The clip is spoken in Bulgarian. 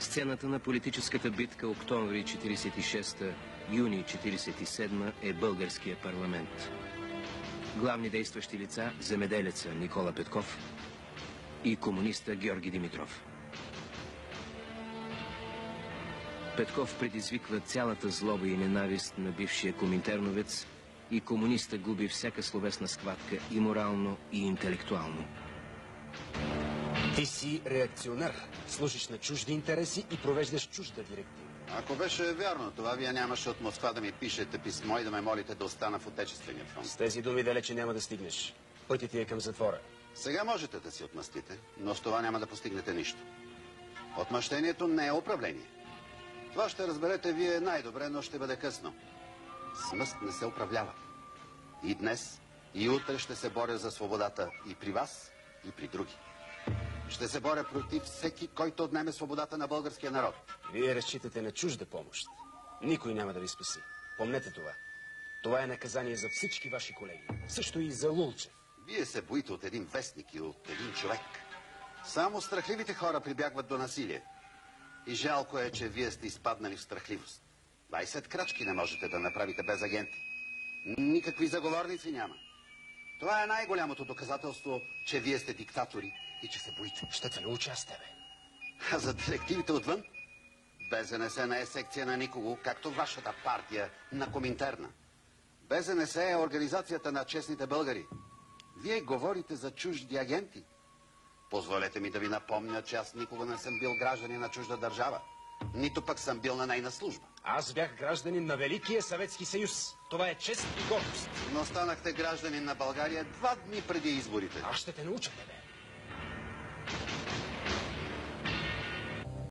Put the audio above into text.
Сцената на политическата битка октомври 46-та, юни 47-та е българския парламент. Главни действащи лица – земеделеца Никола Петков и комуниста Георги Димитров. Петков предизвиква цялата злоба и ненавист на бившия коминтерновец и комуниста губи всяка словесна схватка и морално, и интелектуално. Ти си реакционер, служиш на чужди интереси и провеждаш чужда директива. Ако беше вярно това, вие нямаше от Москва да ми пишете писмо и да ме молите да остана в Отечествения фронт. С тези думи далече няма да стигнеш. Пътят ти е към затвора. Сега можете да си отмъстите, но с това няма да постигнете нищо. Отмъщението не е управление. Това ще разберете вие най-добре, но ще бъде късно. С мъст не се управлява. И днес, и утре ще се боря за свободата и при вас, и при други. Ще се боря против всеки, който отнеме свободата на българския народ. Вие разчитате на чужда помощ. Никой няма да ви спаси. Помнете това. Това е наказание за всички ваши колеги. Също и за Лулчев. Вие се боите от един вестник и от един човек. Само страхливите хора прибягват до насилие. И жалко е, че вие сте изпаднали в страхливост. 20 крачки не можете да направите без агенти. Никакви заговорници няма. Това е най-голямото доказателство, че вие сте диктатори и че се боите. Ще те науча с тебе. А за директивите отвън? БЗНС не е секция на никого, както вашата партия на Коминтерна. БЗНС е организацията на честните българи. Вие говорите за чужди агенти. Позволете ми да ви напомня, че аз никога не съм бил гражданин на чужда държава. Нито пък съм бил на нейна служба. Аз бях гражданин на Великия Съветски съюз. Това е чест и гордост. Но станахте гражданин на България 2 дни преди изборите. Аз ще те науча тебе.